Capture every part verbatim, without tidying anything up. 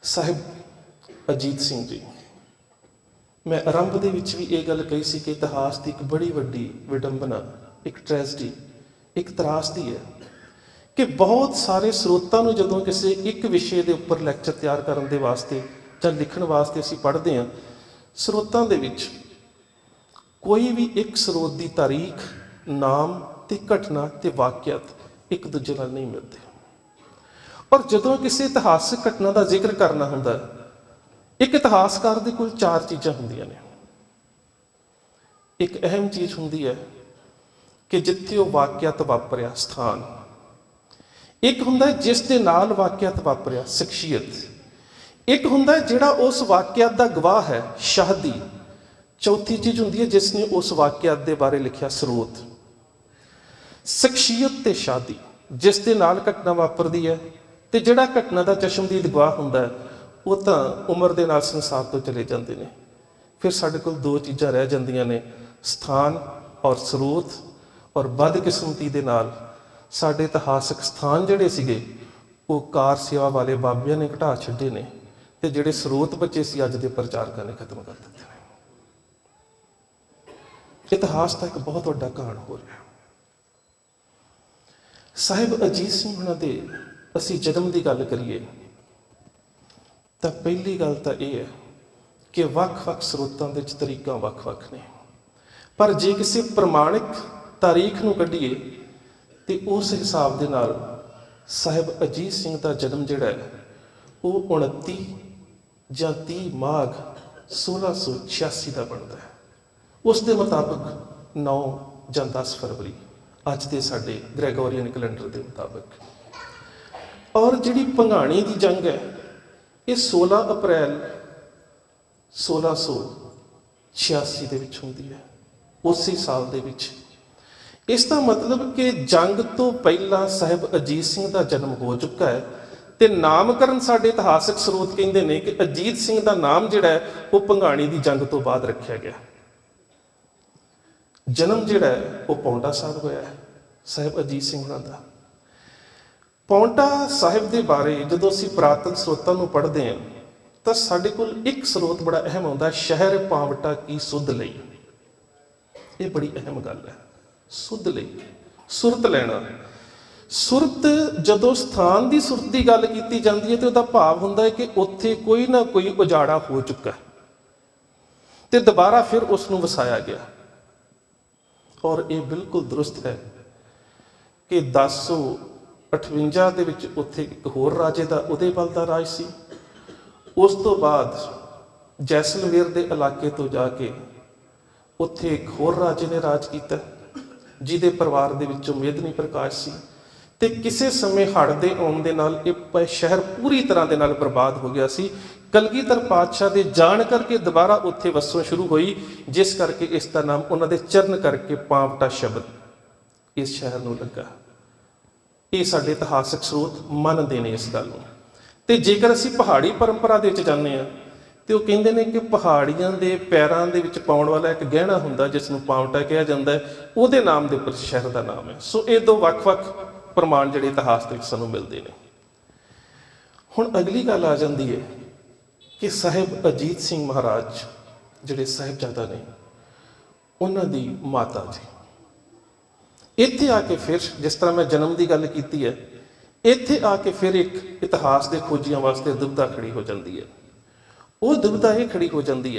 ਸਾਹਿਬ ਅਜੀਤ ਸਿੰਘ ਜੀ। मैं आरंभ ਦੇ ਵਿੱਚ ਵੀ ਇਹ ਗੱਲ ਕਹੀ ਸੀ ਕਿ ਇਤਿਹਾਸ ਦੀ ਇੱਕ ਬੜੀ ਵੱਡੀ ਵਿਡੰਬਨਾ, ਇੱਕ ਟ੍ਰੈਜਡੀ, ਇੱਕ ਤਰਾਸਦੀ ਹੈ ਕਿ ਬਹੁਤ ਸਾਰੇ ਸਰੋਤਾਂ ਨੂੰ ਜਦੋਂ ਕਿਸੇ ਇੱਕ ਵਿਸ਼ੇ ਦੇ ਉੱਪਰ ਲੈਕਚਰ ਤਿਆਰ ਕਰਨ ਦੇ ਵਾਸਤੇ ਜਾਂ ਲਿਖਣ ਵਾਸਤੇ ਅਸੀਂ ਪੜ੍ਹਦੇ ਹਾਂ, ਸਰੋਤਾਂ ਦੇ ਵਿੱਚ ਕੋਈ ਵੀ ਇੱਕ ਸਰੋਤ ਦੀ ਤਾਰੀਖ, ਨਾਮ ਤੇ ਘਟਨਾ ਤੇ ਵਾਕਿਆਤ ਇੱਕ ਦੂਜੇ ਨਾਲ ਨਹੀਂ ਮਿਲਦੇ। ਪਰ ਜਦੋਂ ਕਿਸੇ ਇਤਿਹਾਸਕ ਘਟਨਾ ਦਾ ਜ਼ਿਕਰ ਕਰਨਾ ਹੁੰਦਾ, ਇੱਕ ਇਤਿਹਾਸਕਾਰ ਦੇ ਕੋਲ ਚਾਰ ਚੀਜ਼ਾਂ ਹੁੰਦੀਆਂ ਨੇ। ਇੱਕ ਅਹਿਮ ਚੀਜ਼ ਹੁੰਦੀ ਹੈ ਕਿ ਜਿੱਥੇ ਉਹ ਵਾਕਿਆਤ ਵਾਪਰਿਆ ਸਥਾਨ, ਇੱਕ ਹੁੰਦਾ ਜਿਸ ਦੇ ਨਾਲ ਵਾਕਿਆਤ ਵਾਪਰਿਆ ਸ਼ਖਸੀਅਤ, ਇੱਕ ਹੁੰਦਾ ਜਿਹੜਾ ਉਸ ਵਾਕਿਆਤ ਦਾ ਗਵਾਹ ਹੈ ਸ਼ਾਹਦੀ, ਚੌਥੀ ਚੀਜ਼ ਹੁੰਦੀ ਹੈ ਜਿਸ ਨੇ ਉਸ ਵਾਕਿਆਤ ਦੇ ਬਾਰੇ ਲਿਖਿਆ ਸਰੋਤ। ਸ਼ਖਸੀਅਤ ਤੇ ਸ਼ਾਹਦੀ, ਜਿਸ ਦੇ ਨਾਲ ਘਟਨਾ ਵਾਪਰਦੀ ਹੈ ਤੇ ਜਿਹੜਾ ਘਟਨਾ ਦਾ ਚਸ਼ਮਦੀਦ ਗਵਾਹ ਹੁੰਦਾ ਹੈ, ਉਹ ਤਾਂ ਉਮਰ ਦੇ ਨਾਲ ਸੰਸਾਰ ਤੋਂ ਚਲੇ ਜਾਂਦੇ ਨੇ। ਫਿਰ ਸਾਡੇ ਕੋਲ ਦੋ ਚੀਜ਼ਾਂ ਰਹਿ ਜਾਂਦੀਆਂ ਨੇ, ਸਥਾਨ ਔਰ ਸਰੋਤ। ਔਰ ਬਦਕਿਸਮਤੀ ਦੇ ਨਾਲ ਸਾਡੇ ਇਤਿਹਾਸਕ ਸਥਾਨ ਜਿਹੜੇ ਸੀਗੇ ਉਹ ਕਾਰ ਸੇਵਾ ਵਾਲੇ ਬਾਬਿਆਂ ਨੇ ਘਟਾ ਛੱਡੇ ਨੇ, ਤੇ ਜਿਹੜੇ ਸਰੋਤ ਬਚੇ ਸੀ ਅੱਜ ਦੇ ਪ੍ਰਚਾਰਕਾਂ ਨੇ ਖਤਮ ਕਰ ਦਿੱਤੇ ਨੇ। ਇਤਿਹਾਸ ਦਾ ਇੱਕ ਬਹੁਤ ਵੱਡਾ ਕਾਂਡ ਹੋ ਰਿਹਾ। ਸਾਹਿਬ ਅਜੀਤ ਸਿੰਘ ਉਹਨਾਂ ਦੇ ਅਸੀਂ ਜਨਮ ਦੀ ਗੱਲ ਕਰੀਏ ਤਾਂ ਪਹਿਲੀ ਗੱਲ ਤਾਂ ਇਹ ਹੈ ਕਿ ਵੱਖ-ਵੱਖ ਸਰੋਤਾਂ ਦੇ ਵਿੱਚ ਤਰੀਕਾਂ ਵੱਖ-ਵੱਖ ਨੇ, ਪਰ ਜੇ ਕਿਸੇ ਪ੍ਰਮਾਣਿਕ ਤਾਰੀਖ ਨੂੰ ਕੱਢੀਏ ਤੇ ਉਸ ਹਿਸਾਬ ਦੇ ਨਾਲ ਸਾਹਿਬ ਅਜੀਤ ਸਿੰਘ ਦਾ ਜਨਮ ਜਿਹੜਾ ਹੈ ਉਹ ਉਨੱਤੀ ਜਾਂ ਤੀਹ ਮਾਘ ਸੋਲਾਂ ਸੌ ਛਿਆਸੀ ਦਾ ਬਣਦਾ ਹੈ। ਉਸ ਦੇ ਮੁਤਾਬਕ ਨੌ ਜਾਂ ਦਸ ਫਰਵਰੀ ਅੱਜ ਦੇ ਸਾਡੇ ਗ੍ਰੈਗੋਰੀਅਨ ਕੈਲੰਡਰ ਦੇ ਮੁਤਾਬਕ। ਔਰ ਜਿਹੜੀ ਭੰਗਾਣੀ ਦੀ ਜੰਗ ਹੈ ਇਹ ਸੋਲਾਂ ਅਪ੍ਰੈਲ ਸੋਲਾਂ ਸੌ ਛਿਆਸੀ ਦੇ ਵਿੱਚ ਹੁੰਦੀ ਹੈ, ਉਸੇ ਸਾਲ ਦੇ ਵਿੱਚ। ਇਸ ਦਾ ਮਤਲਬ ਕਿ ਜੰਗ ਤੋਂ ਪਹਿਲਾਂ ਸਾਹਿਬ ਅਜੀਤ ਸਿੰਘ ਦਾ ਜਨਮ ਹੋ ਚੁੱਕਾ ਹੈ, ਤੇ ਨਾਮਕਰਨ ਸਾਡੇ ਇਤਿਹਾਸਕ ਸਰੋਤ ਕਹਿੰਦੇ ਨੇ ਕਿ ਅਜੀਤ ਸਿੰਘ ਦਾ ਨਾਮ ਜਿਹੜਾ ਹੈ ਉਹ ਭੰਗਾਣੀ ਦੀ ਜੰਗ ਤੋਂ ਬਾਅਦ ਰੱਖਿਆ ਗਿਆ। ਜਨਮ ਜਿਹੜਾ ਹੈ ਉਹ ਪੌਂਟਾ ਸਾਹਿਬ ਹੋਇਆ ਹੈ ਸਾਹਿਬ ਅਜੀਤ ਸਿੰਘ ਉਹਨਾਂ ਦਾ। ਪੌਂਟਾ ਸਾਹਿਬ ਦੇ ਬਾਰੇ ਜਦੋਂ ਅਸੀਂ ਪੁਰਾਤਨ ਸਰੋਤਾਂ ਨੂੰ ਪੜ੍ਹਦੇ ਹਾਂ ਤਾਂ ਸਾਡੇ ਕੋਲ ਇੱਕ ਸਰੋਤ ਬੜਾ ਅਹਿਮ ਆਉਂਦਾ, ਸ਼ਹਿਰ ਪਾਵਟਾ ਕੀ ਸੁਧ ਲਈ। ਇਹ ਬੜੀ ਅਹਿਮ ਗੱਲ ਹੈ, ਸੁਧ ਲਈ, ਸੁਰਤ ਲੈਣਾ। ਸੁਰਤ, ਜਦੋਂ ਸਥਾਨ ਦੀ ਸੁਰਤ ਦੀ ਗੱਲ ਕੀਤੀ ਜਾਂਦੀ ਹੈ ਤੇ ਉਹਦਾ ਭਾਵ ਹੁੰਦਾ ਹੈ ਕਿ ਉੱਥੇ ਕੋਈ ਨਾ ਕੋਈ ਉਜਾੜਾ ਹੋ ਚੁੱਕਾ ਤੇ ਦੁਬਾਰਾ ਫਿਰ ਉਸ ਨੂੰ ਵਸਾਇਆ ਗਿਆ। ਔਰ ਇਹ ਬਿਲਕੁਲ ਦਰੁਸਤ ਹੈ ਕਿ ਦਸ ਸੌ ਅਠਵੰਜਾ ਦੇ ਵਿੱਚ ਉੱਥੇ ਇੱਕ ਹੋਰ ਰਾਜੇ ਦਾ ਉਦੇਬਲ ਦਾ ਰਾਜ ਸੀ। ਉਸ ਤੋਂ ਬਾਅਦ ਜੈਸਲਮੇਰ ਦੇ ਇਲਾਕੇ ਤੋਂ ਜਾ ਕੇ ਉੱਥੇ ਇੱਕ ਹੋਰ ਰਾਜੇ ਨੇ ਰਾਜ ਕੀਤਾ ਜਿਹਦੇ ਪਰਿਵਾਰ ਦੇ ਵਿੱਚੋਂ ਮੇਦਨੀ ਪ੍ਰਕਾਸ਼ ਸੀ, ਤੇ ਕਿਸੇ ਸਮੇਂ ਹੜ੍ਹ ਦੇ ਆਉਣ ਦੇ ਨਾਲ ਇਹ ਸ਼ਹਿਰ ਪੂਰੀ ਤਰ੍ਹਾਂ ਦੇ ਨਾਲ ਬਰਬਾਦ ਹੋ ਗਿਆ ਸੀ। ਕਲਗੀਧਰ ਪਾਤਸ਼ਾਹ ਦੇ ਜਾਣ ਕਰਕੇ ਦੁਬਾਰਾ ਉੱਥੇ ਵਸੋਂ ਸ਼ੁਰੂ ਹੋਈ, ਜਿਸ ਕਰਕੇ ਇਸ ਦਾ ਨਾਮ ਉਹਨਾਂ ਦੇ ਚਰਨ ਕਰਕੇ ਪਾਵਟਾ ਸ਼ਬਦ ਇਸ ਸ਼ਹਿਰ ਨੂੰ ਲੱਗਾ। ਇਹ ਸਾਡੇ ਇਤਿਹਾਸਕ ਸਰੋਤ ਮੰਨਦੇ ਨੇ ਇਸ ਗੱਲ ਨੂੰ। ਤੇ ਜੇਕਰ ਅਸੀਂ ਪਹਾੜੀ ਪਰੰਪਰਾ ਦੇ ਵਿੱਚ ਜਾਂਦੇ ਹਾਂ ਤੇ ਉਹ ਕਹਿੰਦੇ ਨੇ ਕਿ ਪਹਾੜੀਆਂ ਦੇ ਪੈਰਾਂ ਦੇ ਵਿੱਚ ਪਾਉਣ ਵਾਲਾ ਇੱਕ ਗਹਿਣਾ ਹੁੰਦਾ ਜਿਸ ਨੂੰ ਪਾਵਟਾ ਕਿਹਾ ਜਾਂਦਾ ਹੈ, ਉਹਦੇ ਨਾਮ ਦੇ ਉੱਪਰ ਸ਼ਹਿਰ ਦਾ ਨਾਮ ਹੈ। ਸੋ ਇਹ ਦੋ ਵੱਖ-ਵੱਖ ਪ੍ਰਮਾਣ ਜਿਹੜੇ ਇਤਿਹਾਸ ਦੇ ਵਿੱਚ ਸਾਨੂੰ ਮਿਲਦੇ ਨੇ। ਹੁਣ ਅਗਲੀ ਗੱਲ ਆ ਜਾਂਦੀ ਹੈ ਕਿ ਸਾਹਿਬ ਅਜੀਤ ਸਿੰਘ ਮਹਾਰਾਜ ਜਿਹੜੇ ਸਾਹਿਬਜ਼ਾਦਾ ਨੇ, ਉਹਨਾਂ ਦੀ ਮਾਤਾ ਜੀ ਇੱਥੇ ਆ ਕੇ ਫਿਰ, ਜਿਸ ਤਰ੍ਹਾਂ ਮੈਂ ਜਨਮ ਦੀ ਗੱਲ ਕੀਤੀ ਹੈ, ਇੱਥੇ ਆ ਕੇ ਫਿਰ ਇੱਕ ਇਤਿਹਾਸ ਦੇ ਖੋਜੀਆਂ ਵਾਸਤੇ ਦੁਬਿਧਾ ਖੜੀ ਹੋ ਜਾਂਦੀ ਹੈ। ਉਹ ਦੁਬਿਧਾ ਇਹ ਖੜੀ ਹੋ ਜਾਂਦੀ ਹੈ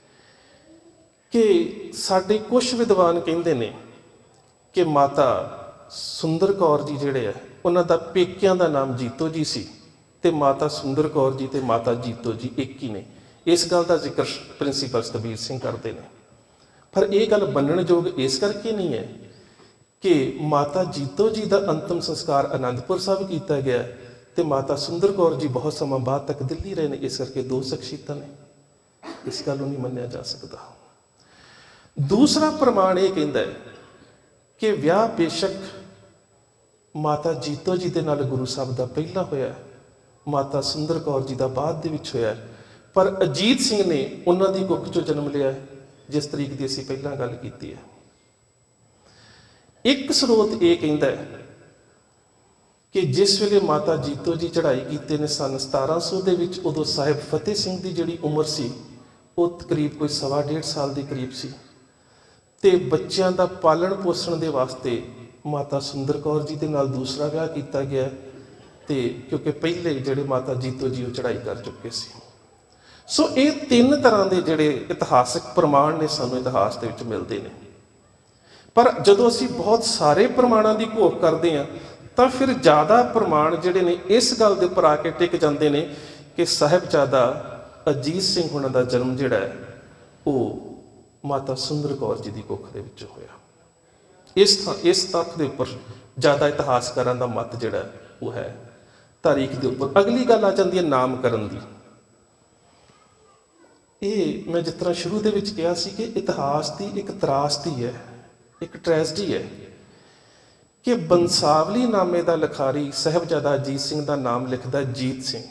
ਕਿ ਸਾਡੇ ਕੁਝ ਵਿਦਵਾਨ ਕਹਿੰਦੇ ਨੇ ਕਿ ਮਾਤਾ ਸੁੰਦਰ ਕੌਰ ਜੀ ਜਿਹੜੇ ਆ ਉਹਨਾਂ ਦਾ ਪੇਕਿਆਂ ਦਾ ਨਾਮ ਜੀਤੋ ਜੀ ਸੀ, ਤੇ ਮਾਤਾ ਸੁੰਦਰ ਕੌਰ ਜੀ ਤੇ ਮਾਤਾ ਜੀਤੋ ਜੀ ਇੱਕ ਹੀ ਨੇ। ਇਸ ਗੱਲ ਦਾ ਜ਼ਿਕਰ ਪ੍ਰਿੰਸੀਪਲ ਸਤਬੀਰ ਸਿੰਘ ਕਰਦੇ ਨੇ। ਪਰ ਇਹ ਗੱਲ ਮੰਨਣਯੋਗ ਇਸ ਕਰਕੇ ਨਹੀਂ ਹੈ ਕਿ ਮਾਤਾ ਜੀਤੋ ਜੀ ਦਾ ਅੰਤਿਮ ਸੰਸਕਾਰ ਅਨੰਦਪੁਰ ਸਾਹਿਬ ਕੀਤਾ ਗਿਆ ਤੇ ਮਾਤਾ ਸੁੰਦਰ ਕੌਰ ਜੀ ਬਹੁਤ ਸਮਾਂ ਬਾਅਦ ਤੱਕ ਦਿੱਲੀ ਰਹੇ ਨੇ। ਇਸ ਕਰਕੇ ਦੋ ਸ਼ਖਸੀਅਤਾਂ ਨੇ, ਇਸ ਗੱਲ ਨੂੰ ਨਹੀਂ ਮੰਨਿਆ ਜਾ ਸਕਦਾ। ਦੂਸਰਾ ਪ੍ਰਮਾਣ ਇਹ ਕਹਿੰਦਾ ਹੈ ਕਿ ਵਿਆਹ ਬੇਸ਼ੱਕ ਮਾਤਾ ਜੀਤੋ ਜੀ ਦੇ ਨਾਲ ਗੁਰੂ ਸਾਹਿਬ ਦਾ ਪਹਿਲਾਂ ਹੋਇਆ, ਮਾਤਾ ਸੁੰਦਰ ਕੌਰ ਜੀ ਦਾ ਬਾਅਦ ਦੇ ਵਿੱਚ ਹੋਇਆ, ਪਰ ਅਜੀਤ ਸਿੰਘ ਨੇ ਉਹਨਾਂ ਦੀ ਕੁੱਖ ਚੋਂ ਜਨਮ ਲਿਆ ਜਿਸ ਤਰੀਕ ਦੀ ਅਸੀਂ ਪਹਿਲਾਂ ਗੱਲ ਕੀਤੀ ਹੈ। ਇੱਕ ਸਰੋਤ ਇਹ ਕਹਿੰਦਾ ਹੈ कि जिस वेले माता जीतो जी चढ़ाई कीते ने सन सतारह सौ दे विच, उदों साहिब फतेह सिंह की जिहड़ी उम्र सी वो करीब कोई सवा डेढ़ साल के करीब सी। ते बच्चों का पालन पोषण के वास्ते माता सुंदर कौर जी के नाल दूसरा विआह किया गया। तो क्योंकि पहले जिहड़े माता जीतो जी वो चढ़ाई कर चुके सी। सो ये तीन तरह के जिहड़े इतिहासक प्रमाण ने सानू इतिहास दे विच मिलते हैं। पर जदों असीं बहुत सारे प्रमाणों की घोख करते हैं तो फिर ज़्यादा प्रमाण जिहड़े ने इस गल दे उपर आके टिक जाते हैं कि साहिबजादा अजीत सिंह हुणां दा जन्म जिहड़ा है वो माता सुंदर कौर जी की कुख दे विच होया। इस इस तत्थ के उपर ज़्यादा इतिहासकारां दा मत जिहड़ा वो है तारीख के उपर। अगली गल आ जाती है नामकरण की। ये मैं जिस तरह शुरू के विच कहा सी कि इतिहास की एक त्रासदी है, एक ट्रैजडी है कि बंसावली नामे का लिखारी साहिबजादा अजीत सिंह का नाम लिखता जीत सिंह।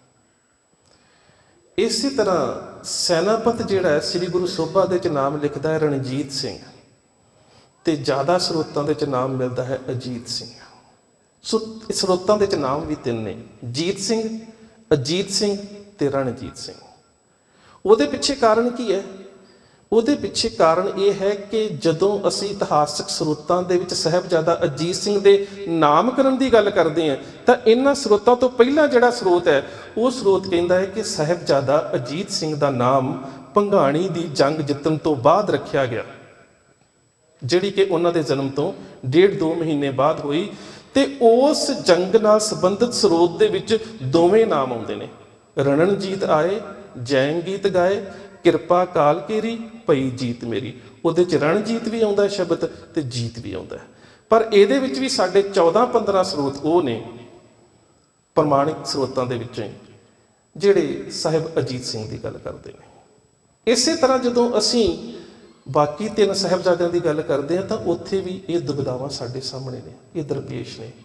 इसी तरह सैनापत जिहड़ा है श्री गुरु सोभा दे च नाम लिखता है रणजीत सिंह, तो ज़्यादा स्रोतों के नाम मिलता है अजीत सिंह। सो स्रोतों के नाम भी तीन ने, जीत सिंह, अजीत सिंह ते रणजीत सिंह। ਉਹਦੇ ਪਿੱਛੇ कारण की है? ਉਹਦੇ ਪਿੱਛੇ कारण ये है कि ਜਦੋਂ ਅਸੀਂ ਇਤਿਹਾਸਕ ਸਰੋਤਾਂ ਦੇ ਵਿੱਚ ਸਾਹਿਬਜ਼ਾਦਾ ਅਜੀਤ ਸਿੰਘ ਦੇ ਨਾਮਕਰਨ ਦੀ ਗੱਲ ਕਰਦੇ ਹਾਂ ਤਾਂ ਇਹਨਾਂ ਸਰੋਤਾਂ ਤੋਂ ਪਹਿਲਾਂ ਜਿਹੜਾ ਸਰੋਤ ਹੈ ਉਹ ਸਰੋਤ ਕਹਿੰਦਾ ਹੈ ਕਿ ਸਾਹਿਬਜ਼ਾਦਾ ਅਜੀਤ ਸਿੰਘ ਦਾ ਨਾਮ ਭੰਗਾਣੀ ਦੀ ਜੰਗ ਜਿੱਤਣ ਤੋਂ ਬਾਅਦ ਰੱਖਿਆ ਗਿਆ, ਜਿਹੜੀ ਕਿ ਉਹਨਾਂ ਦੇ ਜਨਮ ਤੋਂ ਡੇਢ ਦੋ ਮਹੀਨੇ ਬਾਅਦ ਹੋਈ। ਤੇ ਉਸ ਜੰਗ ਨਾਲ ਸੰਬੰਧਿਤ ਸਰੋਤ ਦੇ ਵਿੱਚ ਦੋਵੇਂ ਨਾਮ ਆਉਂਦੇ ਨੇ, ਰਣਨਜੀਤ ਆਏ, जैंगीत गाए, किरपा काल केरी, पई जीत मेरी। उहदे च रणजीत भी आउंदा शब्द ते जीत भी आउंदा। पर इहदे विच भी साडे चौदह पंद्रह स्रोत वो ने प्रमाणिक स्रोतां दे विचों जिहड़े साहिब अजीत सिंह की गल करते हैं। इस तरह जदों असीं बाकी तीन साहिबजादियां की गल करते हैं तो उत्थे भी ये दुविधावां साडे सामने ने, ये दरपेश ने।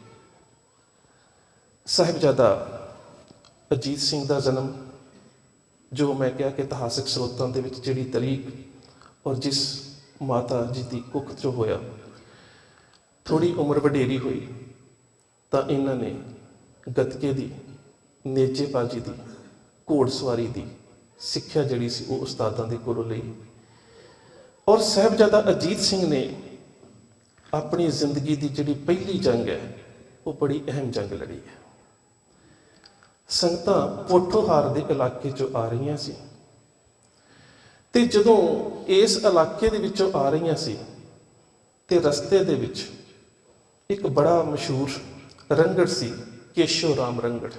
साहिबजादा अजीत सिंह का जन्म जो मैं कहा कि इतिहासक स्रोतों के विच जिहड़ी तरीक और जिस माता जी की कुख चो होया, थोड़ी उम्र वडेरी हुई तो इन्होंने गतके की, नेजेबाजी की, घोड़सवारी की सिक्ख्या जिहड़ी सी वो उस्तादां दे कोलों लई। और साहिबजादा अजीत सिंह ने अपनी जिंदगी की जिहड़ी पहली जंग है वो बड़ी अहम जंग लड़ी है। संगतां पोठोहार के इलाके चों आ रही सी ते जदों इस इलाके दे विचों आ रही सी ते रस्ते दे विच एक बड़ा मशहूर रंगड़ सी, केशव राम रंगड़।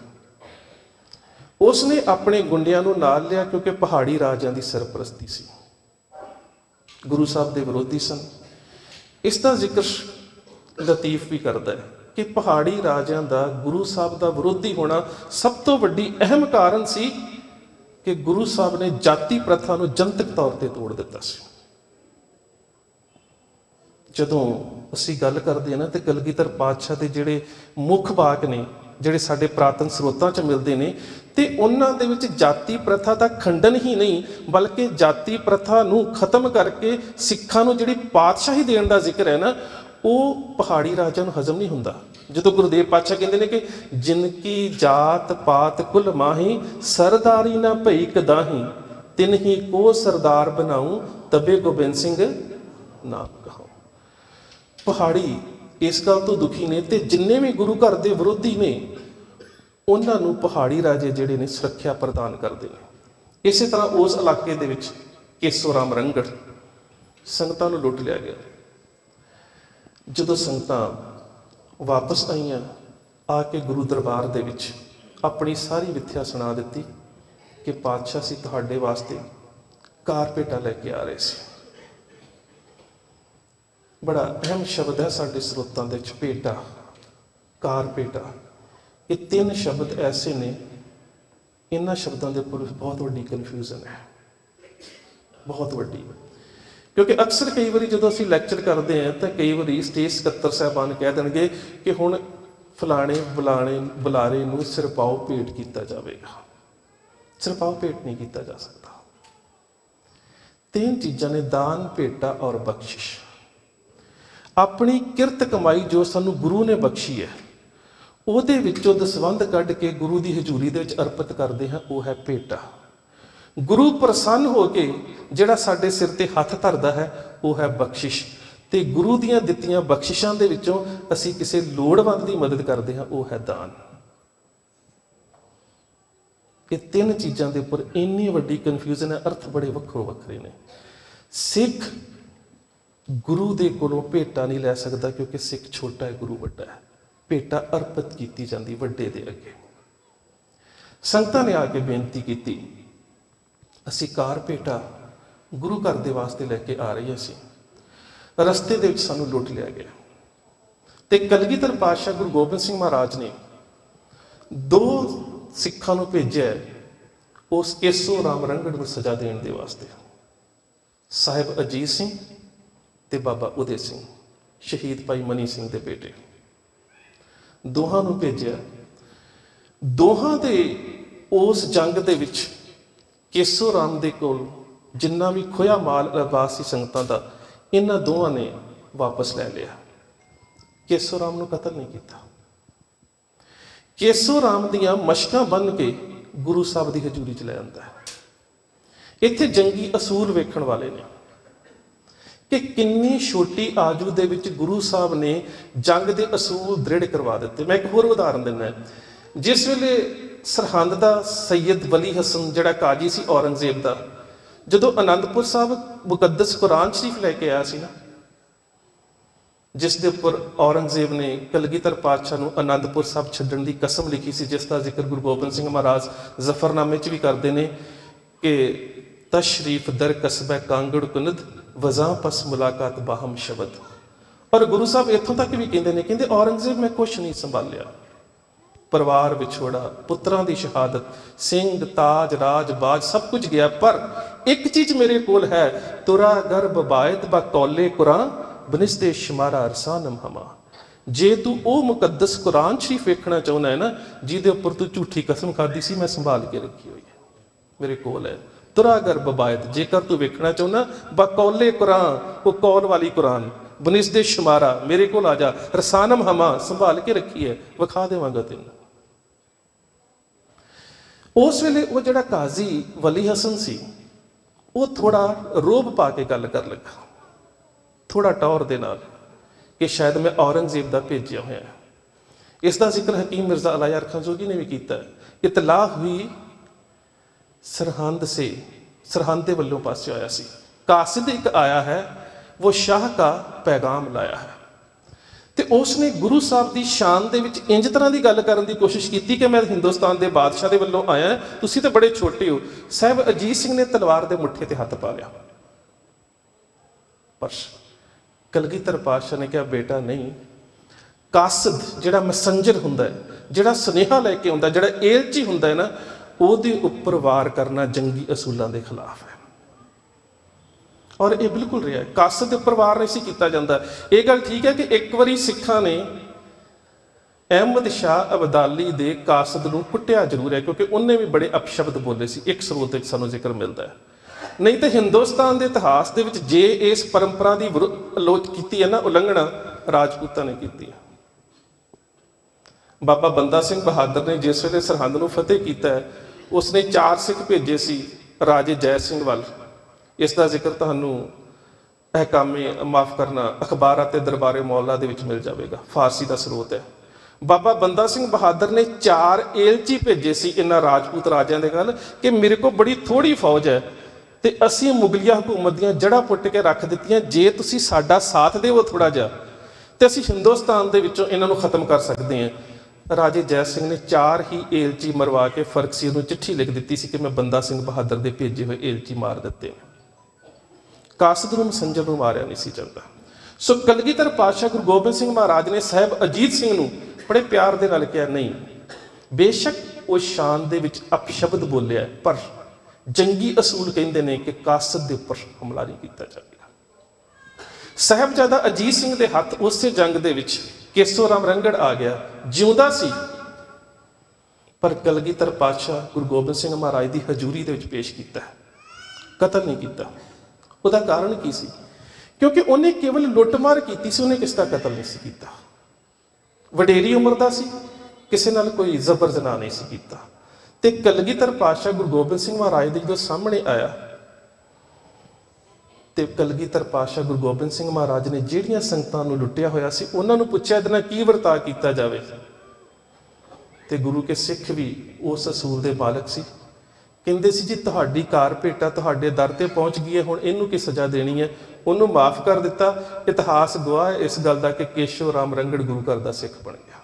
उसने अपने गुंडियां नूं नाल लिया क्योंकि पहाड़ी राजियां की सरपरस्ती सी, गुरु साहब के विरोधी सन। इसका जिक्र लतीफ भी करता है कि पहाड़ी राजियां दा गुरु साहब का विरोधी होना सब तो वड्डी अहम कारण सी कि गुरु साहब ने जाति प्रथा नूं जनतक तौर पर तोड़ दिता सी। जदों असीं गल करदे हां ते कलगीधर पातशाह दे जिहड़े मुख वाक ने जिहड़े साडे पुरातन स्रोतां च मिलदे ने ते उन्हां दे विच जाति प्रथा दा खंडन ही नहीं बल्कि जाति प्रथा नूं खत्म करके सिखां नूं जिहड़ी पातशाही देण दा जिक्र है ना वो पहाड़ी राजा नूं हजम नहीं हुंदा। जो गुरुदेव पातशाह कहते हैं कि जिनकी जात पात कुल माही सरदारी ना भई कदाही तिन ही को सरदार बनाऊं तबे गोबिंद सिंह नाम कहो। पहाड़ी इस गल तो दुखी ने ते जिन्ने भी गुरु घर के विरोधी ने उन्होंने पहाड़ी राजे जिहड़े ने सुरक्षा प्रदान करते हैं। इस तरह उस इलाके दे विच केशव राम रंगड़ संगतां नूं लुट लिया गया। जदों संगतां वापस आईयां आके गुरु दरबार दे विच अपनी सारी विथ्या सुना दी कि पातशाह सी तुहाडे वास्ते कारपेटा लैके आ रहे सी। बड़ा अहम शब्द है साडे स्रोतां दे विच भेटा, कारपेटा, ये तीन शब्द ऐसे ने, इन्हां शब्दों के उपर बहुत वड्डी कन्फ्यूजन है, बहुत वड्डी। क्योंकि अक्सर कई बार जो असीं लैक्चर करते हैं तो कई बार स्टेज सकत्तर साहबान कह देंगे कि हुण फलाणे बुलाणे बुलारे नूं सिरपाओ भेंट किया जाएगा। सिरपाओ भेंट नहीं किया जा सकता। तीन चीज़ां ने, दान, भेटा और बख्शिश। अपनी किरत कमाई जो सानू गुरु ने बख्शी है ਉਹਦੇ ਵਿੱਚੋਂ ਦਸਵੰਧ ਕੱਢ ਕੇ ਗੁਰੂ ਦੀ ਹਜ਼ੂਰੀ ਦੇ ਵਿੱਚ ਅਰਪਿਤ ਕਰਦੇ ਹਾਂ, ਉਹ ਹੈ ਭੇਟਾ। ਗੁਰੂ ਪ੍ਰਸੰਨ ਹੋ ਕੇ ਜਿਹੜਾ ਸਾਡੇ ਸਿਰ ਤੇ ਹੱਥ ਧਰਦਾ ਹੈ, ਉਹ ਹੈ ਬਖਸ਼ਿਸ਼। ਤੇ ਗੁਰੂ ਦੀਆਂ ਦਿੱਤੀਆਂ ਬਖਸ਼ਿਸ਼ਾਂ ਦੇ ਵਿੱਚੋਂ ਅਸੀਂ ਕਿਸੇ ਲੋੜਵੰਦ ਦੀ ਮਦਦ ਕਰਦੇ ਹਾਂ, ਉਹ ਹੈ ਦਾਨ। ਇਹ ਤਿੰਨ ਚੀਜ਼ਾਂ ਦੇ ਉੱਪਰ ਇੰਨੀ ਵੱਡੀ ਕਨਫਿਊਜ਼ਨ ਹੈ, ਅਰਥ ਬੜੇ ਵੱਖਰੋ ਵੱਖਰੇ ਨੇ। ਸਿੱਖ ਗੁਰੂ ਦੇ ਕੋਲੋਂ ਭੇਟਾ ਨਹੀਂ ਲੈ ਸਕਦਾ, ਕਿਉਂਕਿ ਸਿੱਖ ਛੋਟਾ ਹੈ, ਗੁਰੂ ਵੱਡਾ ਹੈ। ਭੇਟਾ ਅਰਪਿਤ ਕੀਤੀ ਜਾਂਦੀ ਵੱਡੇ ਦੇ ਅੱਗੇ। ਸੰਗਤਾਂ ਨੇ ਆ ਕੇ ਬੇਨਤੀ ਕੀਤੀ, ਅਸੀਂ ਕਾਰ ਭੇਟਾ ਗੁਰੂ ਘਰ ਦੇ ਵਾਸਤੇ ਲੈ ਕੇ ਆ ਰਹੇ ਸੀ, ਰਸਤੇ ਦੇ ਵਿੱਚ ਸਾਨੂੰ ਲੁੱਟ ਲਿਆ ਗਿਆ। ਤੇ ਕਲਗੀਧਰ ਪਾਤਸ਼ਾਹ ਗੁਰੂ ਗੋਬਿੰਦ ਸਿੰਘ ਮਹਾਰਾਜ ਨੇ ਦੋ ਸਿੱਖਾਂ ਨੂੰ ਭੇਜਿਆ ਉਸ ਕੇਸੋ ਰਾਮ ਰੰਗੜ ਨੂੰ ਸਜ਼ਾ ਦੇਣ ਦੇ ਵਾਸਤੇ। ਸਾਹਿਬ ਅਜੀਤ ਸਿੰਘ ਤੇ ਬਾਬਾ ਉਦੇ ਸਿੰਘ, ਸ਼ਹੀਦ ਭਾਈ ਮਨੀ ਸਿੰਘ ਦੇ ਬੇਟੇ, ਦੋਹਾਂ ਨੂੰ ਭੇਜਿਆ। ਦੋਹਾਂ ਦੇ ਉਸ ਜੰਗ ਦੇ ਵਿੱਚ ਕੇਸੋ ਰਾਮ ਦੇ ਕੋਲ ਜਿੰਨਾ ਵੀ ਖੋਇਆ ਮਾਲ ਅਰਬਾਸ ਸੀ ਸੰਗਤਾਂ ਦਾ, ਇਹਨਾਂ ਦੋਵਾਂ ਨੇ ਵਾਪਸ ਲੈ ਲਿਆ। ਕੇਸੋ ਰਾਮ ਨੂੰ ਕਤਲ ਨਹੀਂ ਕੀਤਾ। ਕੇਸੋ ਰਾਮ ਦੀਆਂ ਮਸ਼ਕਾਂ ਬੰਨ੍ਹ ਕੇ ਗੁਰੂ ਸਾਹਿਬ ਦੀ ਹਜ਼ੂਰੀ ਚ ਲੈ ਆਉਂਦਾ ਹੈ। ਇੱਥੇ ਜੰਗੀ ਅਸੂਲ ਵੇਖਣ ਵਾਲੇ ਨੇ ਕਿ ਕਿੰਨੀ ਛੋਟੀ ਆਜੂ ਦੇ ਵਿੱਚ ਗੁਰੂ ਸਾਹਿਬ ਨੇ ਜੰਗ ਦੇ ਅਸੂਲ ਦ੍ਰਿੜ ਕਰਵਾ ਦਿੱਤੇ। ਮੈਂ ਇੱਕ ਹੋਰ ਉਦਾਹਰਨ ਦਿੰਦਾ। ਜਿਸ ਵੇਲੇ ਸਰਹੰਦ ਦਾ ਸੈਯਦ ਵਲੀ ਹਸਨ ਜਿਹੜਾ ਕਾਜੀ ਸੀ ਔਰੰਗਜ਼ੇਬ ਦਾ, ਜਦੋਂ ਅਨੰਦਪੁਰ ਸਾਹਿਬ ਮੁਕੱਦਸ ਕੁਰਾਨ ਸ਼ਰੀਫ ਲੈ ਕੇ ਆਇਆ ਸੀ ਨਾ, ਜਿਸ ਦੇ ਉੱਪਰ ਔਰੰਗਜ਼ੇਬ ਨੇ ਕਲਗੀਧਰ ਪਾਤਸ਼ਾਹ ਨੂੰ ਅਨੰਦਪੁਰ ਸਾਹਿਬ ਛੱਡਣ ਦੀ ਕਸਮ ਲਿਖੀ ਸੀ, ਜਿਸ ਦਾ ਜ਼ਿਕਰ ਗੁਰੂ ਗੋਬਿੰਦ ਸਿੰਘ ਮਹਾਰਾਜ ਜ਼ਫਰਨਾਮੇ 'ਚ ਵੀ ਕਰਦੇ ਨੇ ਕਿ ਤਸ਼ਰੀਫ ਦਰ ਕਸਬਾ ਕਾਂਗੜ ਕੁਨਦ ਵਜ਼ਾਂ ਪਸ ਮੁਲਾਕਾਤ ਬਾਹਮ ਸ਼ਬਦ। ਔਰ ਗੁਰੂ ਸਾਹਿਬ ਇੱਥੋਂ ਤੱਕ ਵੀ ਕਹਿੰਦੇ ਨੇ, ਕਹਿੰਦੇ ਔਰੰਗਜ਼ੇਬ ਮੈਂ ਕੁਛ ਨਹੀਂ ਸੰਭਾਲਿਆ, ਪਰਿਵਾਰ ਵਿਛੋੜਾ, ਪੁੱਤਰਾਂ ਦੀ ਸ਼ਹਾਦਤ, ਸਿੰਘ ਤਾਜ ਰਾਜ ਬਾਜ ਸਭ ਕੁਝ ਗਿਆ, ਪਰ ਇੱਕ ਚੀਜ਼ ਮੇਰੇ ਕੋਲ ਹੈ, ਤੁਰਾ ਗਰਬ ਬਾਇਤ ਬਾ ਕੌਲੇ ਕੁਰਾਨ ਬਨਿਸਤੇ ਸ਼ਮਾਰਾ ਅਰਸਾਨਮ ਹਮਾ। ਜੇ ਤੂੰ ਉਹ ਮੁਕੱਦਸ ਕੁਰਾਨ ਸ਼ਰੀਫ ਵੇਖਣਾ ਚਾਹੁੰਦਾ ਹੈ ਨਾ, ਜਿਹਦੇ ਉੱਪਰ ਤੂੰ ਝੂਠੀ ਕਸਮ ਖਾਦੀ ਸੀ, ਮੈਂ ਸੰਭਾਲ ਕੇ ਰੱਖੀ ਹੋਈ ਹੈ, ਮੇਰੇ ਕੋਲ ਹੈ। ਤੁਰਾ ਗਰਬ ਬਾਇਤ, ਜੇਕਰ ਤੂੰ ਵੇਖਣਾ ਚਾਹੁੰਦਾ ਬਾ ਕੌਲੇ ਕੁਰਾਨ, ਉਹ ਕੌਲ ਵਾਲੀ ਕੁਰਾਨ, ਬਨਿਸਤੇ ਸ਼ਮਾਰਾ, ਮੇਰੇ ਕੋਲ ਆ ਜਾ, ਰਸਾਨਮ ਹਮਾ, ਸੰਭਾਲ ਕੇ ਰੱਖੀ ਹੈ, ਵਿਖਾ ਦੇਵਾਂਗਾ ਤੈਨੂੰ। ਉਸ ਵੇਲੇ ਉਹ ਜਿਹੜਾ ਕਾਜ਼ੀ ਵਲੀ ਹਸਨ ਸੀ, ਉਹ ਥੋੜਾ ਰੋਬ ਪਾ ਕੇ ਗੱਲ ਕਰ ਲੱਗਾ, ਥੋੜਾ ਟੌਰ ਦੇ ਨਾਲ, ਕਿ ਸ਼ਾਇਦ ਮੈਂ ਔਰੰਗਜ਼ੇਬ ਦਾ ਭੇਜਿਆ ਹੋਇਆ। ਇਸ ਦਾ ਜ਼ਿਕਰ ਹਕੀਮ ਮਿਰਜ਼ਾ ਅਲਾਯਾਰ ਖਾਨ ਜੋਗੀ ਨੇ ਵੀ ਕੀਤਾ। ਇਤਲਾਹ ਹੋਈ ਸਰਹੰਦ ਸੇ, ਸਰਹੰਦ ਦੇ ਵੱਲੋਂ ਪਾਸੇ ਆਇਆ ਸੀ, ਕਾਸਿਦ ਇੱਕ ਆਇਆ ਹੈ, वो शाह का पैगाम लाया है। ਤੇ ਉਸ ਨੇ ਗੁਰੂ ਸਾਹਿਬ ਦੀ ਸ਼ਾਨ ਦੇ ਵਿੱਚ ਇੰਜ ਤਰ੍ਹਾਂ ਦੀ ਗੱਲ ਕਰਨ ਦੀ ਕੋਸ਼ਿਸ਼ ਕੀਤੀ ਕਿ ਮੈਂ ਹਿੰਦੁਸਤਾਨ ਦੇ ਬਾਦਸ਼ਾਹ ਦੇ ਵੱਲੋਂ ਆਇਆ, ਤੁਸੀਂ ਤਾਂ ਬੜੇ ਛੋਟੇ ਹੋ। ਸਾਹਿਬ ਅਜੀਤ ਸਿੰਘ ਨੇ ਤਲਵਾਰ ਦੇ ਮੁੱਠੇ ਤੇ ਹੱਥ ਪਾ ਲਿਆ, ਪਰ ਕਲਗੀਧਰ ਪਾਤਸ਼ਾਹ ਨੇ ਕਿਹਾ, ਬੇਟਾ ਨਹੀਂ, ਕਾਸਦ ਜਿਹੜਾ ਮੈਸੰਜਰ ਹੁੰਦਾ ਹੈ, ਜਿਹੜਾ ਸੁਨੇਹਾ ਲੈ ਕੇ ਆਉਂਦਾ, ਜਿਹੜਾ ਏਲਚੀ ਹੁੰਦਾ ਹੈ ਨਾ, ਉਹਦੇ ਉੱਪਰ ਵਾਰ ਕਰਨਾ ਜੰਗੀ ਅਸੂਲਾਂ ਦੇ ਖਿਲਾਫ ਹੈ। ਔਰ ਇਹ ਬਿਲਕੁਲ ਰਿਹਾ, ਕਾਸਦ ਦੇ ਉੱਪਰ ਵਾਰ ਨਹੀਂ ਸੀ ਕੀਤਾ ਜਾਂਦਾ। ਇਹ ਗੱਲ ਠੀਕ ਹੈ ਕਿ ਇੱਕ ਵਾਰੀ ਸਿੱਖਾਂ ਨੇ ਅਹਿਮਦ ਸ਼ਾਹ ਅਬਦਾਲੀ ਦੇ ਕਾਸਦ ਨੂੰ ਕੁੱਟਿਆ ਜ਼ਰੂਰ ਹੈ, ਕਿਉਂਕਿ ਉਹਨੇ ਵੀ ਬੜੇ ਅਪਸ਼ਬਦ ਬੋਲੇ ਸੀ, ਇੱਕ ਸਰੋਤ ਵਿੱਚ ਸਾਨੂੰ ਜ਼ਿਕਰ ਮਿਲਦਾ ਹੈ। ਨਹੀਂ ਤਾਂ ਹਿੰਦੁਸਤਾਨ ਦੇ ਇਤਿਹਾਸ ਦੇ ਵਿੱਚ ਜੇ ਇਸ ਪਰੰਪਰਾ ਦੀ ਆਲੋਚ ਕੀਤੀ ਹੈ ਨਾ, ਉਲੰਘਣਾ ਰਾਜਪੂਤਾਂ ਨੇ ਕੀਤੀ ਹੈ। ਬਾਬਾ ਬੰਦਾ ਸਿੰਘ ਬਹਾਦਰ ਨੇ ਜਿਸ ਵੇਲੇ ਸਰਹੰਦ ਨੂੰ ਫਤਿਹ ਕੀਤਾ ਹੈ, ਉਸਨੇ ਚਾਰ ਸਿੱਖ ਭੇਜੇ ਸੀ ਰਾਜੇ ਜੈ ਸਿੰਘ ਵੱਲ। ਇਸ ਦਾ ਜ਼ਿਕਰ ਤੁਹਾਨੂੰ ਅਹਿਕਾਮੇ ਮਾਫ ਕਰਨਾ ਅਖਬਾਰਾਂ ਤੇ ਦਰਬਾਰੇ ਮੌਲਾ ਦੇ ਵਿੱਚ ਮਿਲ ਜਾਵੇਗਾ, ਫਾਰਸੀ ਦਾ ਸਰੋਤ ਹੈ। ਬਾਬਾ ਬੰਦਾ ਸਿੰਘ ਬਹਾਦਰ ਨੇ ਚਾਰ ਏਲਚੀ ਭੇਜੇ ਸੀ ਇਹਨਾਂ ਰਾਜਪੂਤ ਰਾਜਿਆਂ ਦੇ ਗੱਲ ਕਿ ਮੇਰੇ ਕੋਲ ਬੜੀ ਥੋੜੀ ਫੌਜ ਹੈ ਤੇ ਅਸੀਂ ਮੁਗਲਿਆ ਹਕੂਮਤ ਦੀਆਂ ਜੜ੍ਹਾਂ ਪੁੱਟ ਕੇ ਰੱਖ ਦਿੱਤੀਆਂ, ਜੇ ਤੁਸੀਂ ਸਾਡਾ ਸਾਥ ਦੇਵੋ ਥੋੜਾ ਜਿਹਾ ਤੇ ਅਸੀਂ ਹਿੰਦੁਸਤਾਨ ਦੇ ਵਿੱਚੋਂ ਇਹਨਾਂ ਨੂੰ ਖਤਮ ਕਰ ਸਕਦੇ ਹਾਂ। ਰਾਜੇ ਜੈ ਸਿੰਘ ਨੇ ਚਾਰ ਹੀ ਏਲਚੀ ਮਰਵਾ ਕੇ ਫਰਕਸੀ ਨੂੰ ਚਿੱਠੀ ਲਿਖ ਦਿੱਤੀ ਸੀ ਕਿ ਮੈਂ ਬੰਦਾ ਸਿੰਘ ਬਹਾਦਰ ਦੇ ਭੇਜੇ ਹੋਏ ਏਲਚੀ ਮਾਰ ਦਿੱਤੇ। ਕਾਸਦ ਨੂੰ ਮਸੰਜਰ ਨੂੰ ਮਾਰਿਆ ਨਹੀਂ ਸੀ ਜਾਂਦਾ। ਸੋ ਕਲਗੀਧਰ ਪਾਤਸ਼ਾਹ ਗੁਰੂ ਗੋਬਿੰਦ ਸਿੰਘ ਮਹਾਰਾਜ ਨੇ ਸਾਹਿਬ ਅਜੀਤ ਸਿੰਘ ਨੂੰ ਬੜੇ ਪਿਆਰ ਦੇ ਨਾਲ ਕਿਹਾ, ਨਹੀਂ, ਬੇਸ਼ੱਕ ਉਹ ਸ਼ਾਨ ਦੇ ਵਿੱਚ ਅਪਸ਼ਬਦ ਬੋਲਿਆ, ਪਰ ਜੰਗੀ ਅਸੂਲ ਕਹਿੰਦੇ ਨੇ ਕਿ ਕਾਸਦ ਦੇ ਉੱਪਰ ਹਮਲਾ ਨਹੀਂ ਕੀਤਾ ਜਾਵੇਗਾ। ਸਾਹਿਬਜ਼ਾਦਾ ਅਜੀਤ ਸਿੰਘ ਦੇ ਹੱਥ ਉਸੇ ਜੰਗ ਦੇ ਵਿੱਚ ਕੇਸੋ ਰਾਮ ਰੰਗੜ ਆ ਗਿਆ, ਜਿਉਂਦਾ ਸੀ, ਪਰ ਕਲਗੀਧਰ ਪਾਤਸ਼ਾਹ ਗੁਰੂ ਗੋਬਿੰਦ ਸਿੰਘ ਮਹਾਰਾਜ ਦੀ ਹਜ਼ੂਰੀ ਦੇ ਵਿੱਚ ਪੇਸ਼ ਕੀਤਾ, ਕਤਲ ਨਹੀਂ ਕੀਤਾ। ਉਹਦਾ ਕਾਰਨ ਕੀ ਸੀ? ਕਿਉਂਕਿ ਉਹਨੇ ਕੇਵਲ ਲੁੱਟਮਾਰ ਕੀਤੀ ਸੀ, ਉਹਨੇ ਕਿਸ ਦਾ ਕਤਲ ਨਹੀਂ ਸੀ ਕੀਤਾ। ਵਡੇਰੀ ਉਮਰ ਦਾ ਸੀ, ਕਿਸੇ ਨਾਲ ਕੋਈ ਜ਼ਬਰ ਜਨਾਹ नहीं सी कीता। ते कलगीधर पातशाह गुरु गोबिंद सिंह महाराज दे जो सामने आया ते कलगीधर पातशाह गुरु गोबिंद सिंह महाराज ने जिहड़ियां संगतां नूं लुटिया होया सी उन्हां नूं पुछया इहदे नाल की वरताव कीता जावे। ते गुरु के सिख भी उस असूल दे मालक सी। कहंदे सी जी तुहाडी कार भेटा तुहाडे दर ते पहुंच गई है, हुण इहनूं की सज़ा देनी है। उन्होंने माफ़ कर दिता। इतिहास गवाह है इस गल दा कि केशव राम रंगड़ गुरु घर दा सिख बन गया।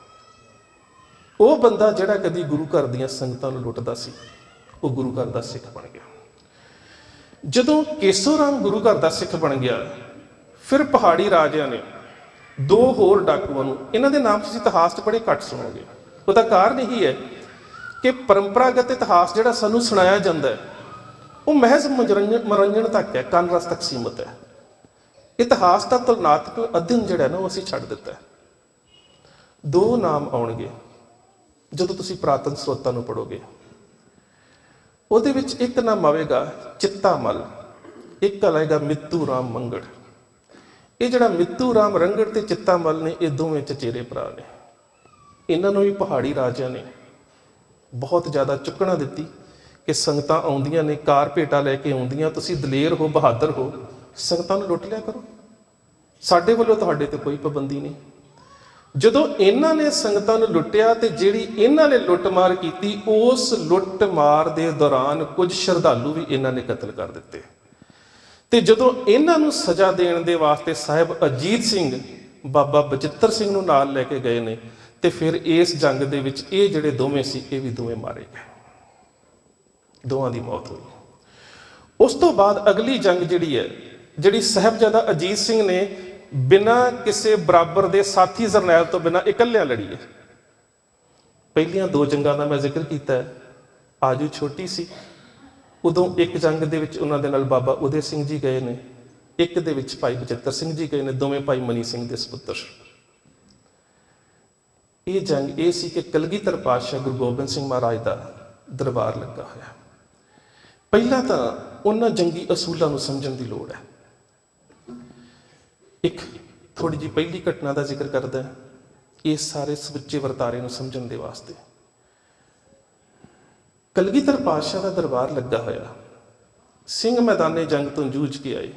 वो बंदा जिहड़ा कदी गुरु घर दीयां संगतां नूं लुटदा सी वो गुरु घर दा सिख बन गया। जदों केशव राम गुरु घर दा सिख बन गया फिर पहाड़ी राजिਆਂ ने दो होर डाकुआं नूं, इन्हां दे नाम तुसीं इतिहास 'च बड़े घੱਟ सुणोगे। ਉਹਦਾ ਕਾਰਨ ਇਹੀ है कि परंपरागत इतिहास जिहड़ा सानूं सुणाया जांदा है वो महज मनोरंजन मनोरंजन तक है, कंन रस तक सीमित है। इतिहास का तुलनात्मक अध्ययन जिहड़ा ना वो असीं छड्ड दित्ता है। दो नाम आउणगे ਜਦੋਂ ਤੁਸੀਂ ਪੁਰਾਤਨ ਸਰੋਤਾਂ ਨੂੰ ਪੜੋਗੇ। ਉਹਦੇ ਵਿੱਚ ਇੱਕ ਨਾਮ ਆਵੇਗਾ ਚਿੱਤਾ ਮੱਲ, ਇੱਕ ਆਏਗਾ ਮਿੱਤੂ ਰਾਮ ਮੰਗੜ। ਇਹ ਜਿਹੜਾ ਮਿੱਤੂ ਰਾਮ ਰੰਗੜ ਤੇ ਚਿੱਤਾ ਮੱਲ ਨੇ ਇਹ ਦੋਵੇਂ ਚਚੇਰੇ ਭਰਾ ਨੇ। ਇਹਨਾਂ ਨੂੰ ਵੀ ਪਹਾੜੀ ਰਾਜਿਆਂ ਨੇ ਬਹੁਤ ਜ਼ਿਆਦਾ ਚੁੱਕਣਾ ਦਿੱਤੀ ਕਿ ਸੰਗਤਾਂ ਆਉਂਦੀਆਂ ਨੇ ਕਾਰ ਭੇਟਾ ਲੈ ਕੇ ਆਉਂਦੀਆਂ, ਤੁਸੀਂ ਦਲੇਰ ਹੋ ਬਹਾਦਰ ਹੋ, ਸੰਗਤਾਂ ਨੂੰ ਲੁੱਟ ਲਿਆ ਕਰੋ, ਸਾਡੇ ਵੱਲੋਂ ਤੁਹਾਡੇ ਤੇ ਕੋਈ ਪਾਬੰਦੀ ਨਹੀਂ। ਜਦੋਂ ਇਹਨਾਂ ਨੇ ਸੰਗਤਾਂ ਨੂੰ ਲੁੱਟਿਆ ਤੇ ਜਿਹੜੀ ਇਹਨਾਂ ਨੇ ਲੁੱਟਮਾਰ ਕੀਤੀ ਉਸ ਲੁੱਟਮਾਰ ਦੇ ਦੌਰਾਨ ਕੁਝ ਸ਼ਰਧਾਲੂ ਵੀ ਇਹਨਾਂ ਨੇ ਕਤਲ ਕਰ ਦਿੱਤੇ। ਤੇ ਜਦੋਂ ਇਹਨਾਂ ਨੂੰ ਸਜ਼ਾ ਦੇਣ ਦੇ ਵਾਸਤੇ ਸਾਹਿਬ ਅਜੀਤ ਸਿੰਘ ਬਾਬਾ ਬਚਿੱਤਰ ਸਿੰਘ ਨੂੰ ਨਾਲ ਲੈ ਕੇ ਗਏ ਨੇ ਤੇ ਫਿਰ ਇਸ ਜੰਗ ਦੇ ਵਿੱਚ ਇਹ ਜਿਹੜੇ ਦੋਵੇਂ ਸੀ ਇਹ ਵੀ ਦੋਵੇਂ ਮਾਰੇ ਗਏ, ਦੋਵਾਂ ਦੀ ਮੌਤ ਹੋਈ। ਉਸ ਤੋਂ ਬਾਅਦ ਅਗਲੀ ਜੰਗ ਜਿਹੜੀ ਹੈ ਜਿਹੜੀ ਸਾਹਿਬਜ਼ਾਦਾ ਅਜੀਤ ਸਿੰਘ ਨੇ बिना किसी बराबर के साथी जरनैल तो बिना इकल्लियां लड़ी है। पहलियां दो जंगां दा मैं जिक्र किया है, आजू छोटी सी उदों एक जंग दे विच उन्हां दे नाल बाबा उदय सिंह जी गए ने, एक दे विच भाई बचित्तर सिंह जी गए ने, दोवें भाई मनी सिंह दे सपुत्र। ये जंग ये सी कि कलगीधर पातशाह गुरु गोबिंद सिंह महाराज दा दरबार लगा होया। पहला तां उन्हां जंगी असूलां नूं समझण दी लोड़ है। एक थोड़ी जी पहली घटना का जिक्र करता है इस सारे समुचे वरतारे नूं समझण दे वास्ते। कलगीधर पातशाह का दरबार लगा होया, सिंह मैदाने जंग तो जूझ के आए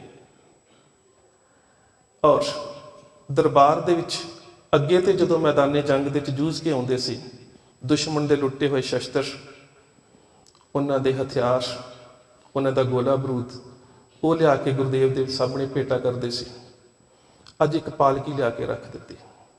और दरबार दे विच अगे तो जो मैदाने जंग दे जूझ के आउंदे सी दुश्मन के लुटे हुए शस्त्र, उन्हां दे हथियार, उन्हां दा गोला बरूद वो लिया के गुरुदेव के सामने भेटा करते सी। अज एक पालकी लिया के रख दी,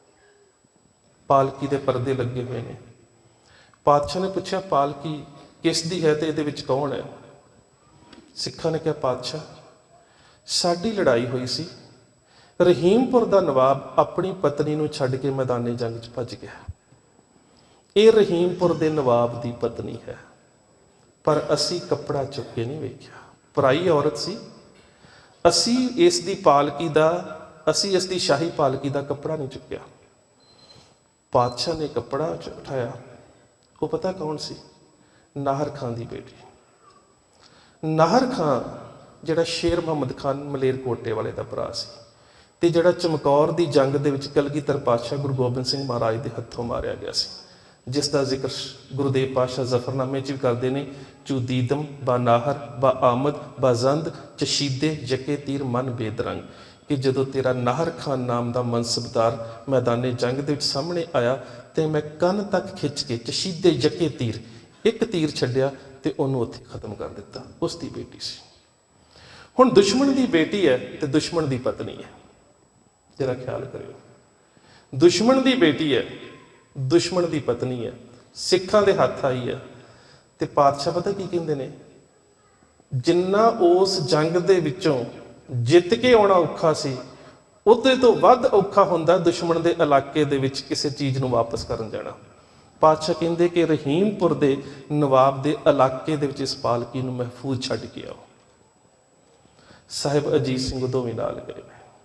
पालकी दे परदे लगे हुए ने। पातशाह ने पूछा पालकी किस दी है तो ये कौन है? सिखा ने कहा पातशाह साडी लड़ाई हुई सी, रहीमपुर का नवाब अपनी पत्नी नूं छड्ड के मैदाने जंग च भज गया। ये रहीमपुर के नवाब की पत्नी है, पर असी कपड़ा चुक के नहीं वेख्या, पराई औरत सी। असी इस दी पालकी का असी इसकी शाही पालकी का कपड़ा नहीं चुकया। पातशाह ने कपड़ा उठाया, वो पता कौन सी? नाहर खां की बेटी। नाहर खां जिहड़ा शेर मुहम्मद खान मलेरकोटे वाले का भरा सी ते जिहड़ा चमकौर की जंग दे विच कलगीधर पातशाह गुरु गोबिंद सिंह महाराज के हत्थों मारिया गया सी, जिसका जिक्र गुरुदेव पातशाह जफरनामे च भी करते हैं। चुदीदम बा नाहर बा आमद बा जंद चशीदे जके तीर मन बेदरंग, कि जदों तेरा नाहर खान नाम का मनसबदार मैदाने जंग के सामने आया तो मैं कन तक खिंच के चशीदे जके तीर एक तीर छड्डिया तो उन्होंने उत्थे खत्म कर दिता। उसकी बेटी सी। हुण दुश्मन की बेटी है तो दुश्मन की पत्नी है, जरा ख्याल करियो। दुश्मन की बेटी है, दुश्मन की पत्नी है, सिखां दे हत्थ आई है। तो पातशाह पता की कहंदे ने, जिन्ना उस जंग दे विचों जित के आना औखा सी उहदे तो वध औखा हुंदा दुश्मन के इलाके दे विच किसी चीज़ नूं वापस करन जाना। पातशाह कहंदे कि रहीमपुर के नवाब के इलाके दे विच इस पालकी नूं महफूज छड्ड के आओ। साहिब अजीत सिंह दोवें नाल गए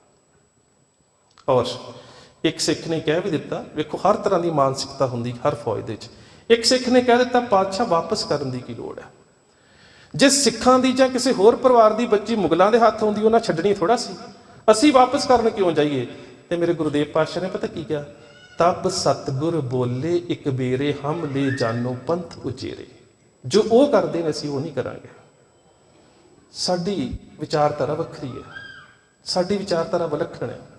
और एक सिख ने कह भी दिता, वेखो हर तरह की मानसिकता हुंदी हर फौज दे विच। एक सिख ने कह दिता पातशाह वापस करन दी की लोड़ है, जे सिखां दी जां किसी होर परिवार की बच्ची मुगलों के हत्थ आउंदी उन्हां छड्डणी थोड़ा सी, असीं वापस करन क्यों जाइए? तो मेरे गुरुदेव पातशाह ने पता की कहा, तब सतगुर बोले एक बेरे हम ले जानो पंथ उचेरे। जो वो करते हैं असीं वो नहीं करांगे। साडी विचारधारा वखरी है, साडी विचारधारा विलक्षण है।